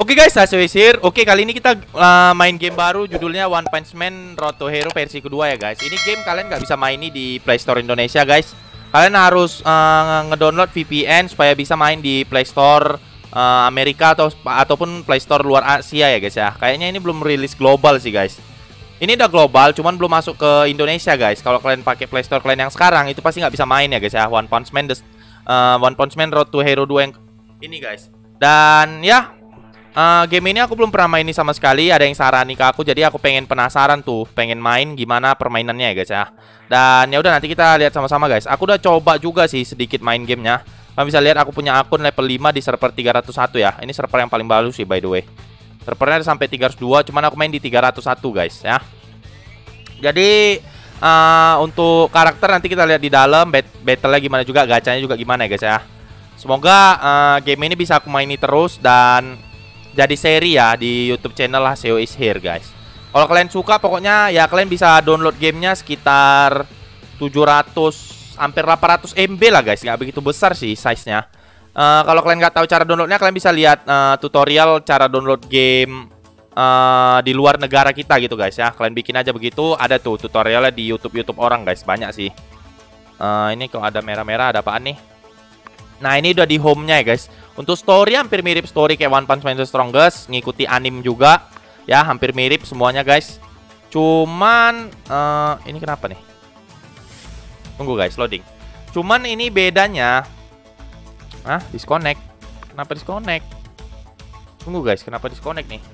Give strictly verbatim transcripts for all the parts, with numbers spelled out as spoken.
Oke guys, Asois here. Oke, kali ini kita uh, main game baru judulnya One Punch Man Road to Hero versi kedua ya guys. Ini game kalian nggak bisa main ini di Play Store Indonesia guys. Kalian harus uh, ngedownload V P N supaya bisa main di Play Store uh, Amerika atau ataupun Play Store luar Asia ya guys ya. Kayaknya ini belum rilis global sih guys. Ini udah global, cuman belum masuk ke Indonesia guys. Kalau kalian pakai Play Store kalian yang sekarang itu pasti nggak bisa main ya guys ya. One Punch Man, uh, One Punch Man Road to Hero dua yang ini guys. Dan ya. Uh, game ini aku belum pernah main ini sama sekali. Ada yang sarani ke aku, jadi aku pengen penasaran tuh, pengen main gimana permainannya ya guys ya. Dan ya udah nanti kita lihat sama-sama guys. Aku udah coba juga sih sedikit main gamenya. Kalian bisa lihat aku punya akun level lima di server tiga ratus satu ya. Ini server yang paling baru sih by the way. Servernya ada sampai tiga ratus dua, cuman aku main di tiga ratus satu guys ya. Jadi uh, untuk karakter nanti kita lihat di dalam, battle-nya gimana juga, gacanya juga gimana ya guys ya. Semoga uh, game ini bisa aku maini terus dan jadi seri ya di YouTube channel Asois here guys. Kalau kalian suka pokoknya ya kalian bisa download gamenya sekitar tujuh ratus hampir delapan ratus M B lah guys. Nggak begitu besar sih size-nya. uh, Kalau kalian nggak tahu cara downloadnya, kalian bisa lihat uh, tutorial cara download game uh, di luar negara kita gitu guys ya. Kalian bikin aja begitu, ada tuh tutorialnya di YouTube YouTube orang guys, banyak sih. uh, Ini kalau ada merah-merah ada apaan nih? Nah ini udah di home-nya ya guys. Untuk story hampir mirip story kayak One Punch Man The Strongest, ngikuti anime juga ya, hampir mirip semuanya guys. Cuman uh, ini kenapa nih? Tunggu guys, loading. Cuman ini bedanya, ah disconnect. Kenapa disconnect? Tunggu guys, kenapa disconnect nih?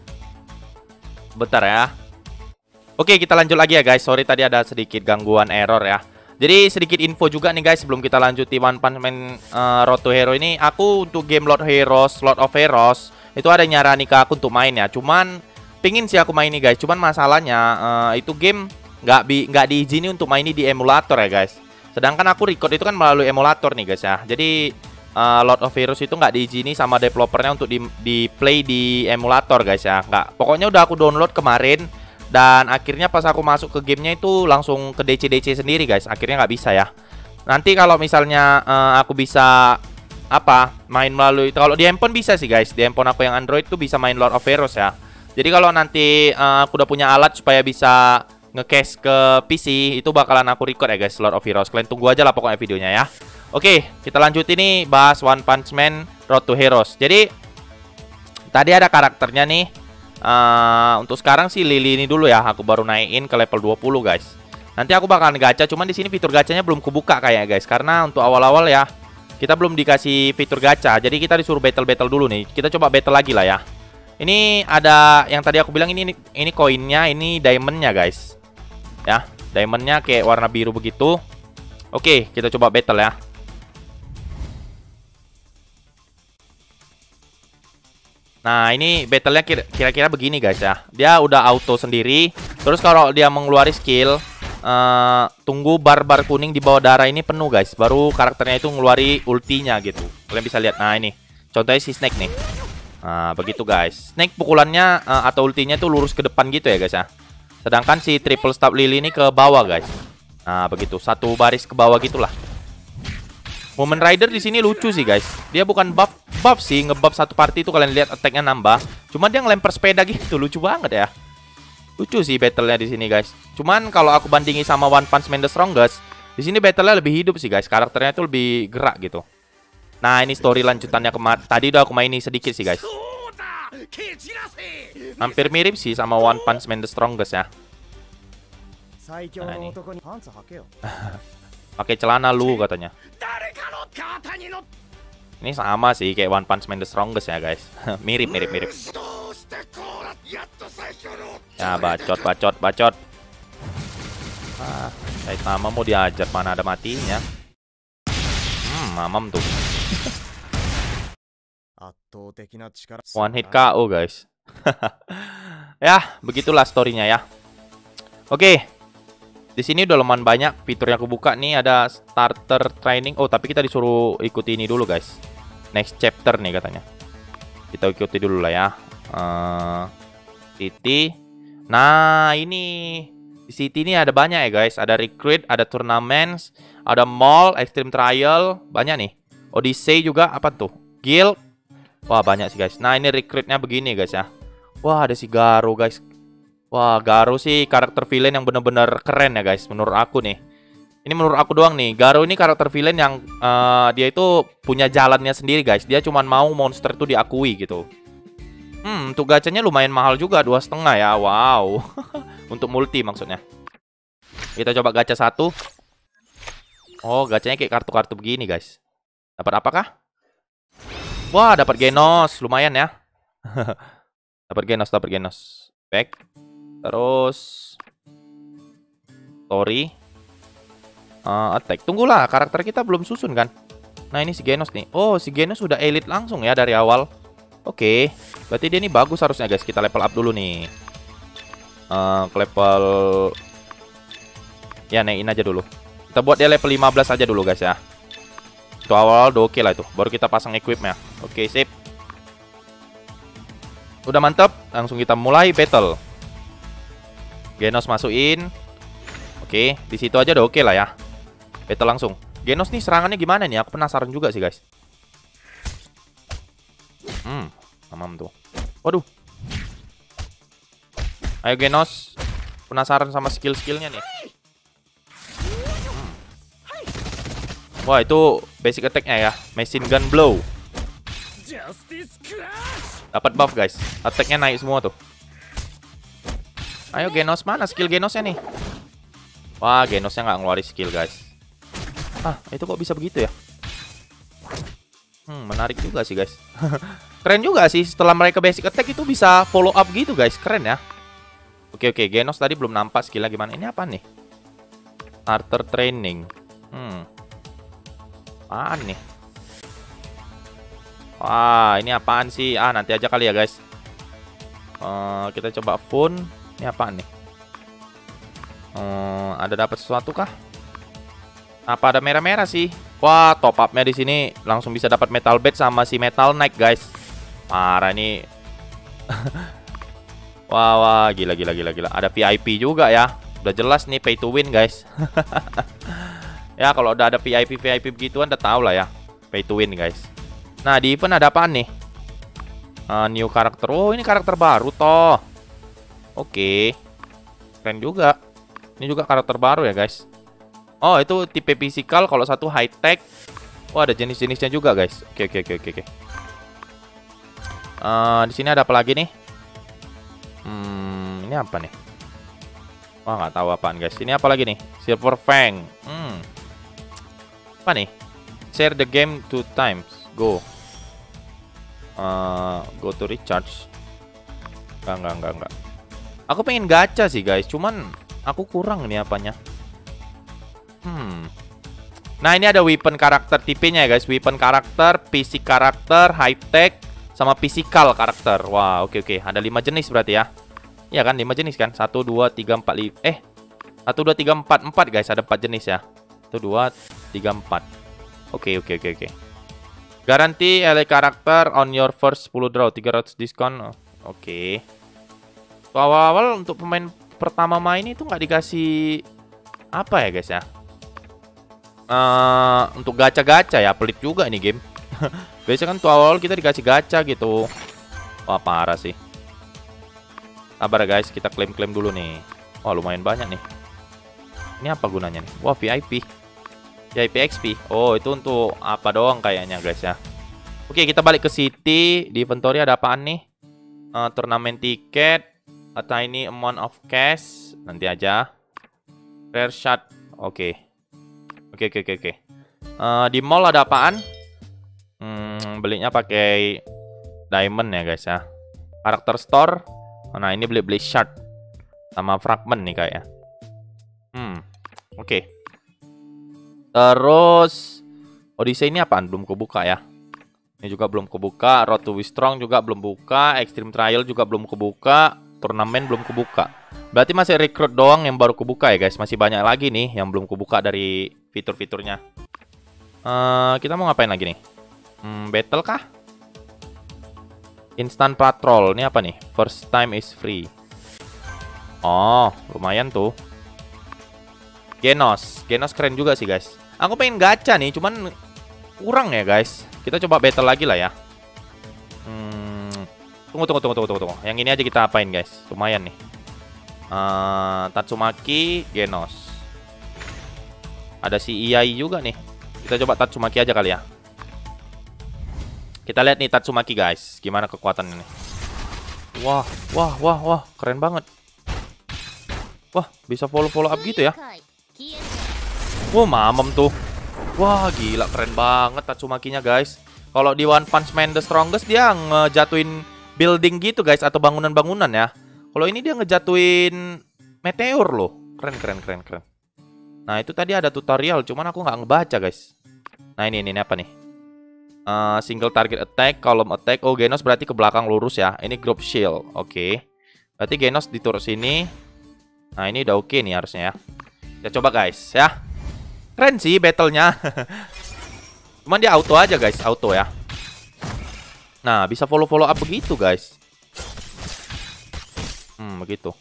Bentar ya. Oke, kita lanjut lagi ya guys. Sorry tadi ada sedikit gangguan error ya. Jadi sedikit info juga nih guys sebelum kita lanjuti One Punch Man uh, Road to Hero ini. Aku untuk game Lord Heroes, Lord of Heroes itu ada nyarani ke aku untuk main ya. Cuman pingin sih aku main ini guys. Cuman masalahnya uh, itu game nggak bi nggak diizini untuk main ini di emulator ya guys. Sedangkan aku record itu kan melalui emulator nih guys ya. Jadi uh, Lord of Heroes itu nggak diizini sama developernya untuk di, di play di emulator guys ya. Nggak. Pokoknya udah aku download kemarin. Dan akhirnya pas aku masuk ke gamenya itu langsung ke D C D C sendiri guys. Akhirnya nggak bisa ya. Nanti kalau misalnya uh, aku bisa apa main melalui, kalau di handphone bisa sih guys. Di handphone aku yang Android tuh bisa main Lord of Heroes ya. Jadi kalau nanti uh, aku udah punya alat supaya bisa nge-cache ke P C, itu bakalan aku record ya guys Lord of Heroes. Kalian tunggu aja lah pokoknya videonya ya. Oke, kita lanjut ini bahas One Punch Man Road to Heroes. Jadi tadi ada karakternya nih. Uh, untuk sekarang sih Lily ini dulu ya, aku baru naikin ke level dua puluh guys. Nanti aku bakalan gacha, cuman di sini fitur gacanya belum kebuka kayak guys, karena untuk awal-awal ya kita belum dikasih fitur gacha. Jadi kita disuruh battle-battle dulu nih. Kita coba battle lagi lah ya. Ini ada yang tadi aku bilang ini ini koinnya, ini diamondnya guys. Ya, diamondnya kayak warna biru begitu. Oke, kita coba battle ya. Nah ini battle-nya kira-kira begini guys ya. Dia udah auto sendiri. Terus kalau dia mengeluarkan skill uh, tunggu bar-bar kuning di bawah darah ini penuh guys, baru karakternya itu ngeluarin ultinya gitu. Kalian bisa lihat. Nah ini contohnya si Snake nih. Nah begitu guys. Snake pukulannya uh, atau ultinya tuh lurus ke depan gitu ya guys ya. Sedangkan si Triple Staff Lily ini ke bawah guys. Nah begitu, satu baris ke bawah gitulah. Moment Rider di sini lucu sih guys. Dia bukan buff buff sih, ngebuff satu party itu kalian lihat attack-nya nambah. Cuma dia ngelempar sepeda gitu, lucu banget ya. Lucu sih battle-nya di sini guys. Cuman kalau aku bandingi sama One Punch Man The Strongest, di sini battle-nya lebih hidup sih guys. Karakternya itu lebih gerak gitu. Nah, ini story lanjutannya kemarin. Tadi udah aku mainin sedikit sih guys. Hampir mirip sih sama One Punch Man The Strongest ya. Nah, ini. Pakai celana lu katanya. Ini sama sih kayak One Punch Man The Strongest ya guys. Mirip mirip mirip. Ya bacot bacot bacot. Ah, Saitama mau diajar, mana ada matinya. Hmm, mamam tuh. One hit K O guys. Ya, begitulah storynya ya. Oke. Di sini udah lumayan banyak fitur yang aku buka nih. Ada starter training. Oh tapi kita disuruh ikuti ini dulu guys. Next chapter nih katanya. Kita ikuti dulu lah ya. uh, City. Nah ini di City ini ada banyak ya guys. Ada recruit, ada tournaments, ada mall, extreme trial. Banyak nih. Odyssey juga apa tuh? Guild. Wah, banyak sih guys. Nah, ini recruitnya begini guys ya. Wah, ada si Garo guys. Wah, Garo sih karakter villain yang bener-bener keren ya guys, menurut aku nih. Ini menurut aku doang nih. Garo ini karakter villain yang uh, dia itu punya jalannya sendiri guys. Dia cuma mau monster itu diakui gitu. Hmm, untuk gacanya lumayan mahal juga, dua setengah ya. Wow. Untuk multi maksudnya. Kita coba gacha satu. Oh, gacanya kayak kartu-kartu begini guys. Dapat apakah? Wah, dapat Genos, lumayan ya. Dapat Genos, dapat Genos. Back. Terus story. Uh, attack. Tunggulah, karakter kita belum susun kan? Nah, ini si Genos nih. Oh, si Genos sudah elite langsung ya dari awal. Oke, okay. Berarti dia ini bagus harusnya guys. Kita level up dulu nih. Uh, ke level ya, naikin aja dulu. Kita buat dia level lima belas aja dulu guys ya. Itu awal udah oke lah itu. Baru kita pasang equipnya. Oke, sip. Udah mantep. Langsung kita mulai battle. Genos masukin. Oke, di situ aja udah oke lah ya. Battle langsung. Genos nih serangannya gimana nih? Aku penasaran juga sih guys. Hmm, mamam tuh. Waduh. Ayo Genos. Penasaran sama skill-skillnya nih. Wah, itu basic attack-nya ya. Machine gun blow. Dapat buff guys. Attack-nya naik semua tuh. Ayo Genos, mana skill Genosnya nih? Wah, Genosnya nggak ngeluarin skill guys. Ah, itu kok bisa begitu ya? Hmm, menarik juga sih guys. Keren juga sih. Setelah mereka basic attack itu bisa follow up gitu guys. Keren ya. Oke oke, Genos tadi belum nampak skillnya gimana. Ini apa nih? Starter training. Hmm. Apaan nih? Wah, ini apaan sih? Ah, nanti aja kali ya guys. uh, Kita coba phone. Ini apaan nih? uh, Ada dapat sesuatu kah? Apa ada merah-merah sih? Wah, top up-nya di sini langsung bisa dapat metal bed sama si metal knight guys. Parah ini. Wah, wah, gila gila gila gila. Ada V I P juga ya. Udah jelas nih pay to win guys. Ya, kalau udah ada V I P V I P begituan udah tau lah ya. Pay to win guys. Nah, di event ada apaan nih? Uh, new karakter. Oh, ini karakter baru toh. Oke. Keren juga. Ini juga karakter baru ya guys. Oh, itu tipe physical. Kalau satu high tech. Oh, ada jenis-jenisnya juga guys. Oke oke oke oke. Uh, di sini ada apa lagi nih? Hmm, ini apa nih? Wah, nggak tahu apaan guys. Ini apa lagi nih? Silver Fang. Hmm. Apa nih? Share the game two times. Go. Uh, go to recharge. Enggak, enggak, enggak, enggak. Aku pengen gacha sih guys. Cuman aku kurang nih apanya. Hmm. Nah, ini ada weapon karakter tipenya ya guys. Weapon karakter, P C karakter, high tech, sama physical karakter. Wah, oke oke. Ada lima jenis berarti ya. Iya kan, lima jenis kan. Satu, dua, tiga, empat, lima. Eh, satu, dua, tiga, empat, empat guys. Ada empat jenis ya. Satu, dua, tiga, empat. Oke oke oke oke. Garanti elite karakter on your first sepuluh draw, tiga ratus diskon. Oke. Awal-awal untuk pemain pertama main itu nggak dikasih apa ya guys ya? Uh, untuk gacha-gacha ya, pelit juga ini game. Biasanya kan tuh awal kita dikasih gacha gitu. Wah, parah sih. Sabar ya guys, kita klaim-klaim dulu nih. Wah, lumayan banyak nih. Ini apa gunanya nih? Wah, V I P. V I P X P. Oh, itu untuk apa doang kayaknya guys ya. Oke, kita balik ke city. Di inventory ada apaan nih? Uh, turnamen tiket, a tiny amount of cash. Nanti aja. Rare shot. Oke. Oke oke oke oke. Uh, di mall ada apaan? Hmm, belinya pakai diamond ya guys ya. Karakter store. Nah, ini beli-beli shard sama fragment nih kayaknya. Hmm. Oke. Okay. Terus Odyssey ini apaan? Belum kebuka ya. Ini juga belum kebuka. Road to Strong juga belum buka. Extreme Trial juga belum kebuka. Turnamen belum kebuka. Berarti masih recruit doang yang baru kebuka ya guys. Masih banyak lagi nih yang belum kebuka dari fitur-fiturnya. uh, Kita mau ngapain lagi nih? Hmm, battle kah? Instant Patrol. Ini apa nih? First time is free. Oh, lumayan tuh. Genos. Genos keren juga sih guys. Aku pengen gacha nih, cuman kurang ya guys. Kita coba battle lagi lah ya. Tunggu, tunggu, tunggu, tunggu, tunggu, tunggu. Yang ini aja kita apain, guys. Lumayan nih. Uh, Tatsumaki, Genos. Ada si Iai juga nih. Kita coba Tatsumaki aja kali ya. Kita lihat nih Tatsumaki, guys. Gimana kekuatan ini. Wah, wah, wah, wah. Keren banget. Wah, bisa follow-follow up gitu ya. Wah, mamam tuh. Wah, gila. Keren banget Tatsumakinya, guys. Kalau di One Punch Man The Strongest, dia ngejatuhin building gitu, guys. Atau bangunan-bangunan ya. Kalau ini dia ngejatuhin meteor loh. Keren, keren, keren, keren. Nah, itu tadi ada tutorial. Cuman aku nggak ngebaca, guys. Nah, ini, ini, ini apa nih? Uh, single target attack, column attack. Oh, Genos berarti ke belakang lurus ya. Ini group shield. Oke. Okay. Berarti Genos diturut sini. Nah, ini udah oke okay nih harusnya ya. Kita coba, guys, ya. Keren sih battle-nya. Cuman dia auto aja, guys. Auto ya. Nah, bisa follow-follow up begitu, guys. Hmm, begitu.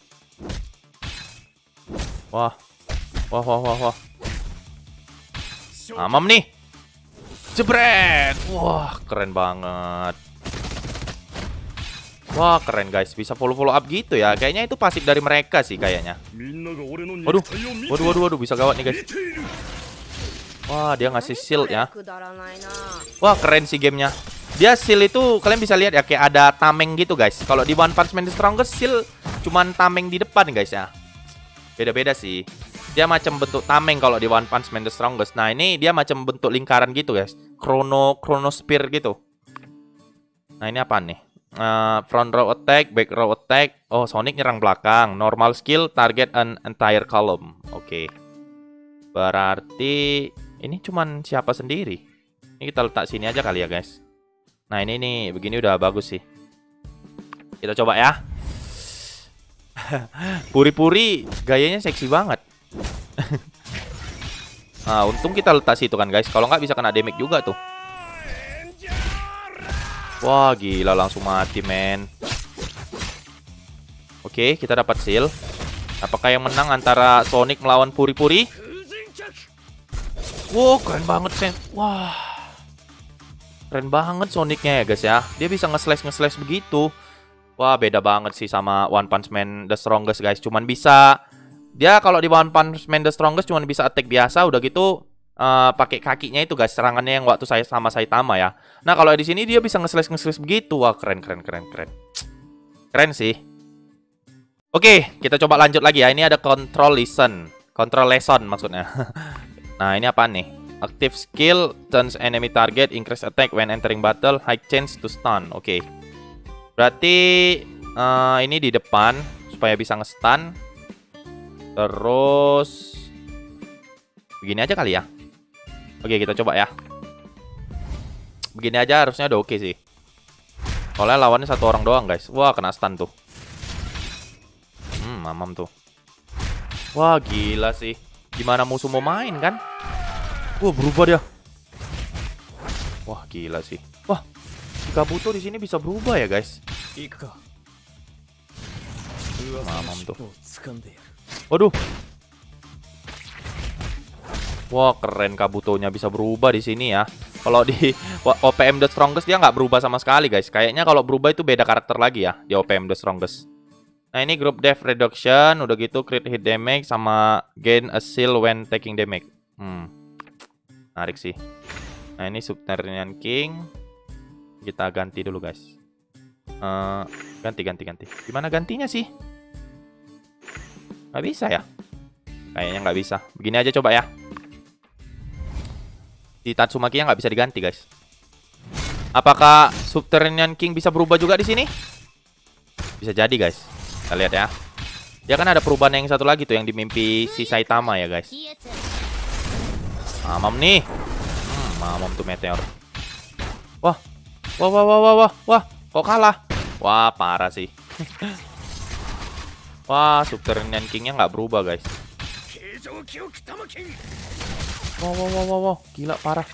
Wah. Wah, wah, wah, wah. Amam nih. Jebret. Wah, keren banget. Wah, keren, guys. Bisa follow-follow up gitu ya. Kayaknya itu pasif dari mereka sih kayaknya. Waduh. Waduh, waduh, waduh. Bisa gawat nih, guys. Wah, dia ngasih shield ya. Wah, keren sih gamenya. Dia shield itu kalian bisa lihat ya, kayak ada tameng gitu, guys. Kalau di One Punch Man The Strongest, shield cuman tameng di depan, guys ya. Beda-beda sih. Dia macam bentuk tameng kalau di One Punch Man The Strongest. Nah, ini dia macam bentuk lingkaran gitu, guys. Chrono Chrono Spear gitu. Nah, ini apa nih? Uh, front row attack, back row attack. Oh, Sonic nyerang belakang. Normal skill, target an entire column. Oke. Okay. Berarti ini cuman siapa sendiri? Ini kita letak sini aja kali ya, guys. Nah, ini nih, begini udah bagus sih. Kita coba ya. Puri-puri gayanya seksi banget. Nah, untung kita letak situ kan, guys. Kalau nggak bisa kena damage juga tuh. Wah, gila, langsung mati, men. Oke, kita dapat seal. Apakah yang menang antara Sonic melawan Puri-Puri? Wow, keren banget, Sen. Wah. Keren banget Sonicnya ya, guys ya. Dia bisa nge-slash-nge-slash begitu. Wah, beda banget sih sama One Punch Man The Strongest, guys. Cuman bisa... Dia kalau di One Punch Man The Strongest cuman bisa attack biasa, udah gitu... Uh, pakai kakinya itu, guys, serangannya yang waktu saya sama Saitama ya. Nah, kalau di sini dia bisa nge-slash nge-slash begitu. Wah, keren keren keren keren. Keren sih. Oke, kita coba lanjut lagi ya. Ini ada control lesson. Control lesson maksudnya. Nah, ini apa nih? Active skill, turns enemy target, increase attack when entering battle, high chance to stun. Oke. Berarti uh, ini di depan supaya bisa nge-stun. Terus begini aja kali ya. Oke, kita coba ya. Begini aja harusnya udah oke sih. Soalnya lawannya satu orang doang, guys. Wah, kena stun tuh. Hmm, mamam tuh. Wah, gila sih. Gimana musuh mau main kan? Wah, berubah dia. Wah, gila sih. Wah, Kabuto di sini bisa berubah ya, guys. Mamam tuh. Waduh. Wah, keren Kabutonya bisa berubah di sini ya. Kalau di O P M The Strongest dia nggak berubah sama sekali, guys. Kayaknya kalau berubah itu beda karakter lagi ya di O P M The Strongest. Nah, ini group death reduction, udah gitu crit hit damage sama gain a seal when taking damage. Hmm. Menarik sih. Nah, ini Subterranean King. Kita ganti dulu, guys. Uh, ganti ganti ganti. Gimana gantinya sih? Nggak bisa ya? Kayaknya nggak bisa. Begini aja coba ya. Di Tatsumaki-nya nggak bisa diganti, guys. Apakah Subterranean King bisa berubah juga di sini? Bisa jadi, guys. Kita lihat ya. Dia kan ada perubahan yang satu lagi tuh yang di mimpi si Saitama ya, guys. Mamam nih. Hmm, mamam tuh meteor. Wah. Wah, wah, wah, wah, wah, wah. Kok kalah? Wah, parah sih. Wah, Subterranean King-nya nggak berubah, guys. Wow, wow, wow, wow, wow, gila parah.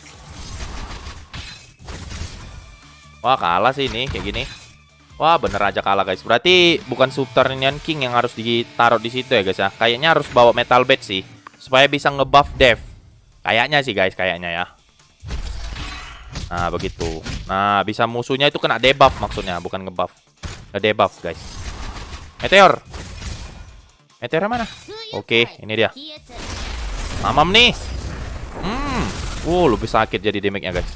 Wah, kalah sih ini kayak gini. Wah, bener aja kalah, guys. Berarti bukan Subterranean King yang harus ditaruh di situ ya, guys ya. Kayaknya harus bawa Metal Badge sih supaya bisa ngebuff Dev. Kayaknya sih, guys, kayaknya ya. Nah, begitu. Nah, bisa musuhnya itu kena debuff maksudnya, bukan ngebuff. Ada debuff guys. Meteor. Meteor mana? Oke, ini dia. Mamam nih. Hmm. Wow, lebih sakit jadi damage-nya guys.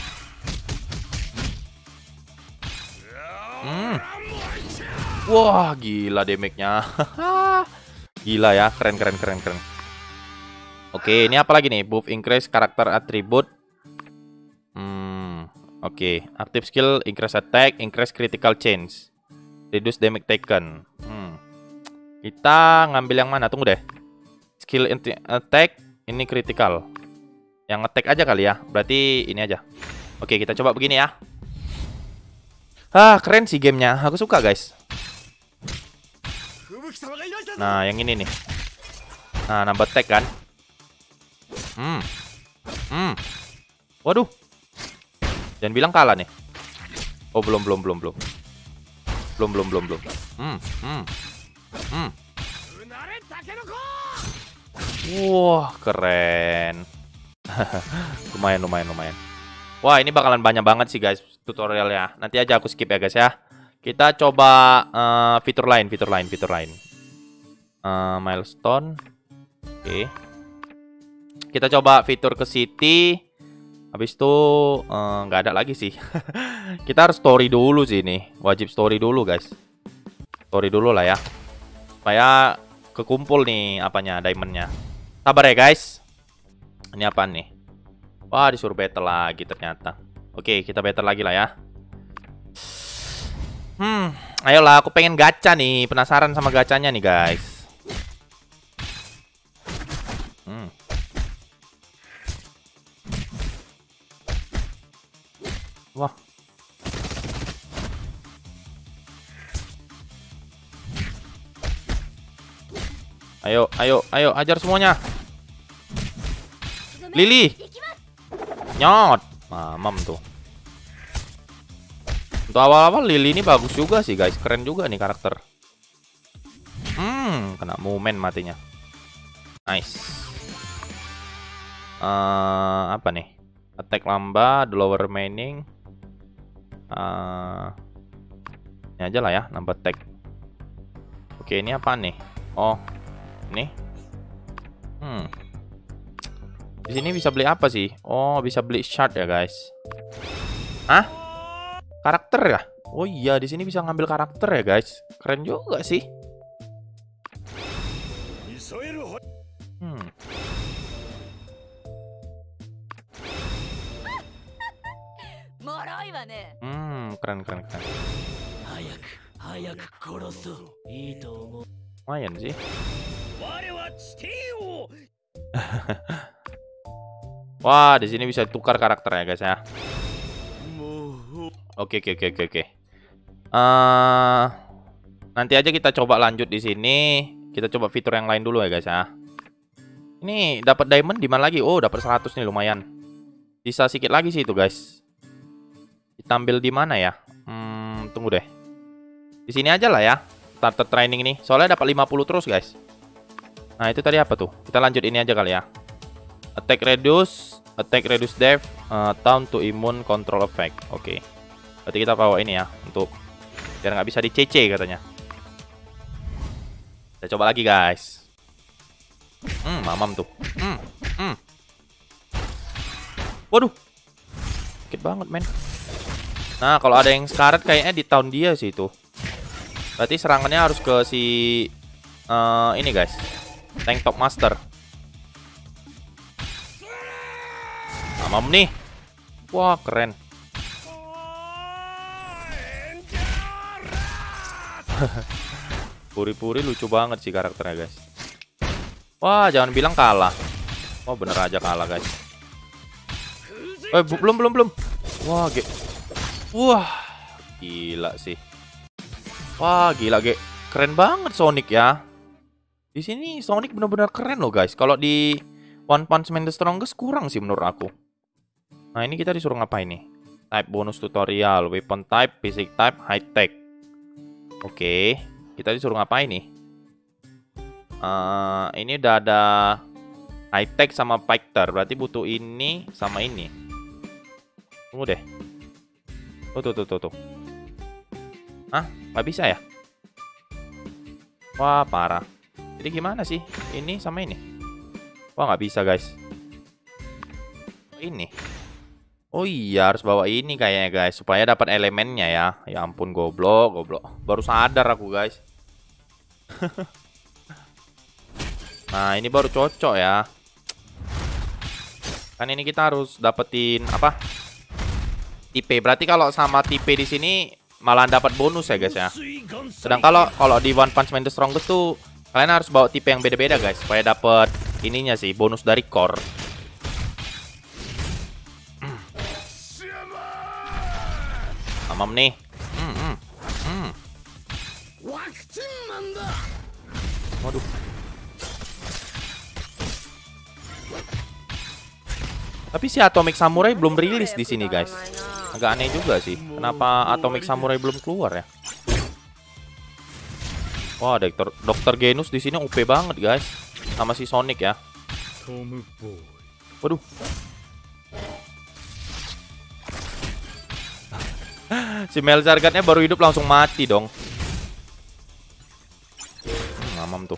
Hmm. Wah, gila damage-nya. Gila ya, keren keren keren keren. Oke, ini apa lagi nih? Buff increase karakter atribut. Hmm. Oke, active skill increase attack, increase critical chance, reduce damage taken. Hmm. Kita ngambil yang mana? Tunggu deh. Skill attack ini critical. Yang attack aja kali ya. Berarti ini aja. Oke, kita coba begini ya. Ah, keren sih gamenya. Aku suka guys. Nah, yang ini nih. Nah, nambah attack kan. Hmm. Hmm. Waduh. Jangan bilang kalah nih. Oh, belum belum belum belum. Belum belum belum belum. Hmm, hmm. Hmm. Wah, keren. Lumayan lumayan lumayan. Wah, ini bakalan banyak banget sih guys tutorialnya. Nanti aja aku skip ya guys ya. Kita coba uh, fitur lain, fitur lain, fitur lain. Uh, milestone. Oke. Okay. Kita coba fitur ke city. Habis itu nggak uh, ada lagi sih. Kita harus story dulu sih ini. Wajib story dulu guys. Story dulu lah ya. Supaya kekumpul nih apanya, diamondnya. Sabar ya guys. Ini apa nih? Wah, disuruh battle lagi ternyata. Oke, kita battle lagi lah ya. Hmm, ayolah, aku pengen gacha nih. Penasaran sama gacanya nih guys. Hmm. Wah. Ayo, ayo, ayo, ajar semuanya. Lily. Nyot. Mamam tuh. Untuk awal-awal Lily ini bagus juga sih guys. Keren juga nih karakter. Hmm, kena momen matinya. Nice. Uh, apa nih? Attack lambat, lower remaining. Uh, ini aja lah ya, nambah attack. Oke, ini apa nih? Oh, ini. Hmm. Di sini bisa beli apa sih? Oh, bisa beli shard ya, guys. Hah? Karakter ya? Oh iya, di sini bisa ngambil karakter ya, guys. Keren juga sih. Hmm. Hmm, keren keren keren. Lumayan sih. Wah, di sini bisa tukar karakter ya, guys ya. Oke, oke, oke, oke, oke. Uh, nanti aja kita coba lanjut di sini. Kita coba fitur yang lain dulu ya, guys ya. Ini dapat diamond di mana lagi? Oh, dapat seratus nih, lumayan. Bisa sedikit lagi sih itu, guys. Kita ambil di mana ya? Hmm, tunggu deh. Di sini aja lah ya. Starter training ini. Soalnya dapat lima puluh terus, guys. Nah, itu tadi apa tuh? Kita lanjut ini aja kali ya. Attack reduce, attack reduce depth, uh, down to immune control effect. Oke. Okay. Berarti kita bawa ini ya untuk biar nggak bisa di-C C katanya. Kita coba lagi, guys. Hmm, mamam tuh. Hmm, hmm. Waduh. Sakit banget, men. Nah, kalau ada yang sekarat kayaknya di tahun dia sih itu. Berarti serangannya harus ke si uh, ini, guys. Tank Top Master. Mamam nih. Wah, keren. Puri-puri lucu banget sih karakternya, guys. Wah, jangan bilang kalah. Wah, bener aja kalah, guys. Eh, belum, belum, belum. Wah, ge. Wah, gila sih. Wah, gila, ge. Keren banget Sonic ya. Di sini Sonic bener-bener keren loh, guys. Kalau di One Punch Man The Strongest kurang sih menurut aku. Nah, ini kita disuruh ngapain nih? Type bonus tutorial, weapon type, basic type, high tech. Oke, kita disuruh ngapain nih? Uh, ini udah ada high tech sama fighter, berarti butuh ini sama ini. Tunggu deh. Tuh, tuh, tuh, tuh, tuh. Hah? Nggak bisa ya? Wah, parah. Jadi gimana sih? Ini sama ini? Wah, nggak bisa, guys. Ini. Oh iya, harus bawa ini kayaknya, guys. Supaya dapat elemennya ya. Ya ampun, goblok, goblok. Baru sadar aku, guys. Nah, ini baru cocok ya. Kan ini kita harus dapetin apa? Tipe. Berarti kalau sama tipe di sini malah dapat bonus ya, guys ya. Sedang kalau kalau di One Punch Man The Strongest tuh kalian harus bawa tipe yang beda-beda, guys, supaya dapat ininya sih, bonus dari core. Mamam nih. Hmm, hmm, hmm. Waduh. Tapi si Atomic Samurai belum rilis di sini, guys. Agak aneh juga sih. Kenapa Atomic Samurai belum keluar ya? Wah, dokter Dokter Genus di sini O P banget, guys. Sama si Sonic ya. Waduh. Si Melzargatnya baru hidup langsung mati dong. Hmm, mamam tuh.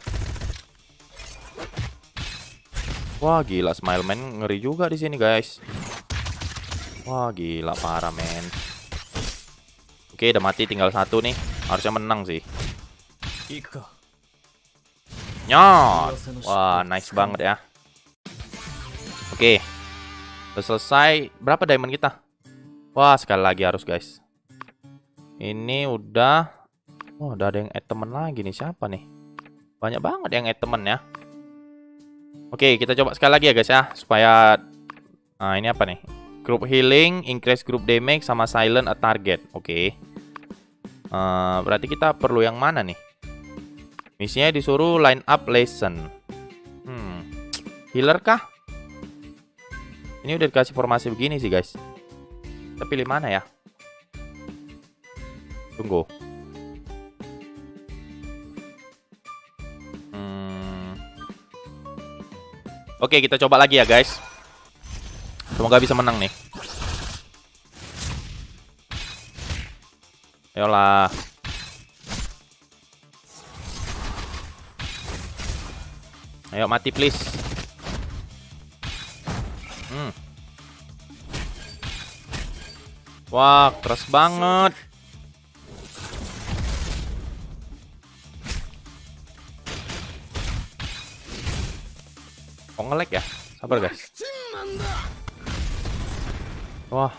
Wah, gila, Smile Man ngeri juga di sini, guys. Wah, gila, parah, men. Oke, udah mati, tinggal satu nih. Harusnya menang sih. Nyot. Wah, nice banget ya. Oke. Udah selesai. Berapa diamond kita? Wah, sekali lagi harus, guys. Ini udah. Oh, udah ada yang add temen lagi nih. Siapa nih? Banyak banget yang add temen ya. Oke, kita coba sekali lagi ya, guys ya. Supaya. Nah, ini apa nih? Group healing, increase group damage, sama silent a target. Oke. Uh, berarti kita perlu yang mana nih? Misinya disuruh line up lesson. Hmm. Healer kah? Ini udah dikasih formasi begini sih, guys. Kita pilih mana ya? Tunggu. Hmm. Oke, kita coba lagi ya, guys. Semoga bisa menang nih. Ayolah. Ayo mati, please. Hmm. Wah, keras banget. Kok nge-lag ya? Sabar, guys. Wah.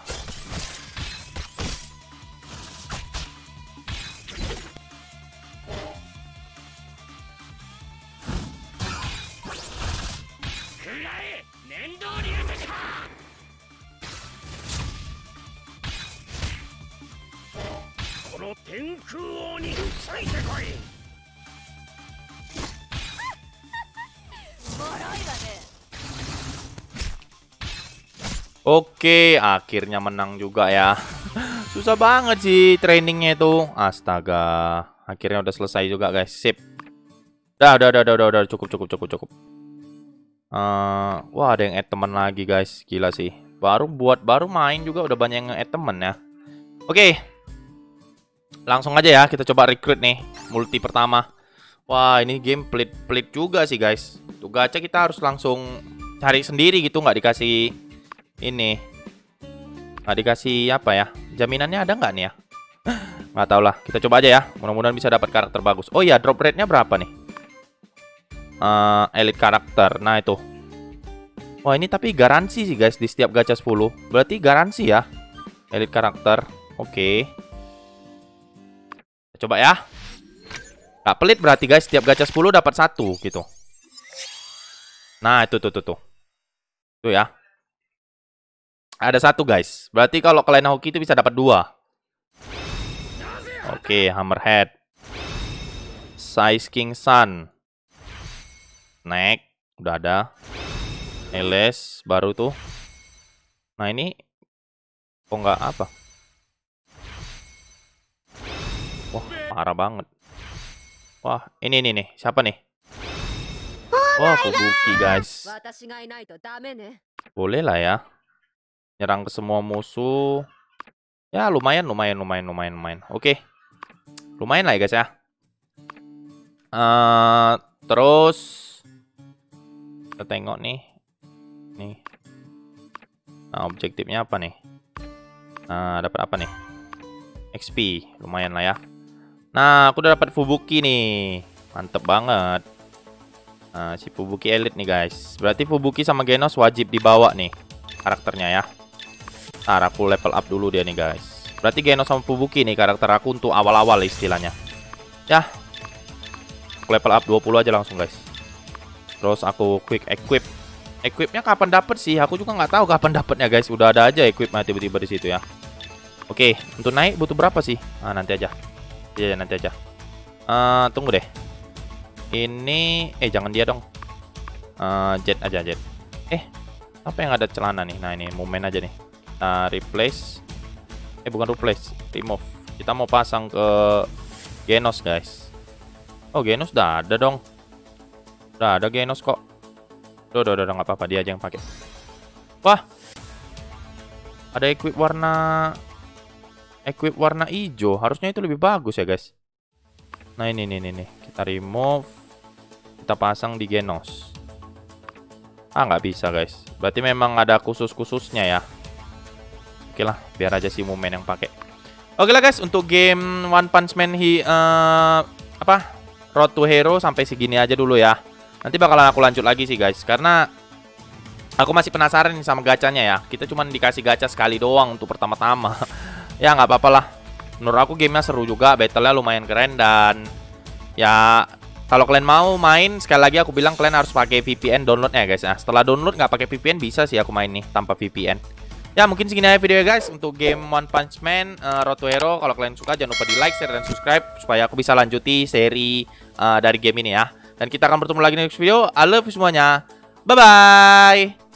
Oke, akhirnya menang juga ya. Susah banget sih trainingnya itu. Astaga, akhirnya udah selesai juga, guys. Sip. Udah, udah, udah, udah, udah, cukup, cukup, cukup, cukup. Uh, wah, ada yang add teman lagi, guys. Gila sih. Baru buat baru main juga udah banyak yang add teman ya. Oke. Langsung aja ya, kita coba recruit nih. Multi pertama. Wah, ini game pelit-pelit juga sih, guys. Tuh gacha kita harus langsung cari sendiri gitu, nggak dikasih ini. Nggak dikasih apa ya? Jaminannya ada nggak nih ya? Nggak tahu lah. Kita coba aja ya. Mudah-mudahan bisa dapat karakter bagus. Oh ya, drop rate-nya berapa nih? Uh, elite karakter. Nah, itu. Wah, ini tapi garansi sih, guys, di setiap gacha sepuluh. Berarti garansi ya. Elite karakter. Oke. Kita coba ya. Nggak pelit berarti, guys. Setiap gacha sepuluh dapat satu gitu. Nah, itu tuh tuh tuh. Tuh ya. Ada satu, guys. Berarti kalau kalian hoki itu bisa dapat dua. Oke, Hammerhead. Size King Sun. Neck. Udah ada. Eles. Baru tuh. Nah, ini. Kok nggak apa? Wah, parah banget. Wah, ini, ini, nih. Siapa nih? Wah, Fubuki, guys. Boleh lah ya. Nyerang ke semua musuh. Ya, lumayan, lumayan, lumayan, lumayan, lumayan. Oke. Lumayan lah ya guys ya. Uh, terus kita tengok nih. Nih. Nah, objektifnya apa nih? Nah, dapat apa nih? X P, lumayan lah ya. Nah, aku udah dapat Fubuki nih. Mantep banget. Nah, si Fubuki Elite nih guys. Berarti Fubuki sama Genos wajib dibawa nih karakternya ya. Ntar aku level up dulu dia nih guys. Berarti Genos sama Fubuki nih karakter aku untuk awal-awal istilahnya. Ya. Aku level up dua puluh aja langsung guys. Terus aku quick equip. Equipnya kapan dapet sih? Aku juga nggak tahu kapan dapetnya guys. Udah ada aja equipnya tiba-tiba di situ ya. Oke, untuk naik butuh berapa sih? Ah, nanti aja. Iya, nanti aja. Uh, tunggu deh. Ini, eh jangan dia dong. Uh, jet aja jet. Eh, apa yang ada celana nih? Nah ini momen aja nih. Nah, replace. Eh bukan replace, remove. Kita mau pasang ke Genos guys. Oh Genos udah ada dong. Udah ada Genos kok. Udah, udah, udah, nggak apa-apa, dia aja yang pakai. Wah, ada equip warna, equip warna hijau. Harusnya itu lebih bagus ya guys. Nah ini, ini, ini, kita remove, kita pasang di Genos. Ah nggak bisa guys. Berarti memang ada khusus-khususnya ya. Oke lah, biar aja si Mumen yang pakai. Oke lah guys, untuk game One Punch Man hi, uh, apa Road to Hero sampai segini aja dulu ya. Nanti bakalan aku lanjut lagi sih guys, karena aku masih penasaran nih sama gacanya ya. Kita cuma dikasih gacha sekali doang untuk pertama-tama. Ya nggak apa-apa lah. Menurut aku gamenya seru juga, battle-nya lumayan keren. Dan ya kalau kalian mau main, sekali lagi aku bilang kalian harus pakai V P N downloadnya guys ya. Setelah download nggak pakai V P N bisa sih aku main nih tanpa V P N. Ya mungkin segini aja video guys untuk game One Punch Man uh, Road to Hero. Kalau kalian suka jangan lupa di like, share, dan subscribe supaya aku bisa lanjuti seri uh, dari game ini ya. Dan kita akan bertemu lagi di next video. I love you semuanya. Bye-bye.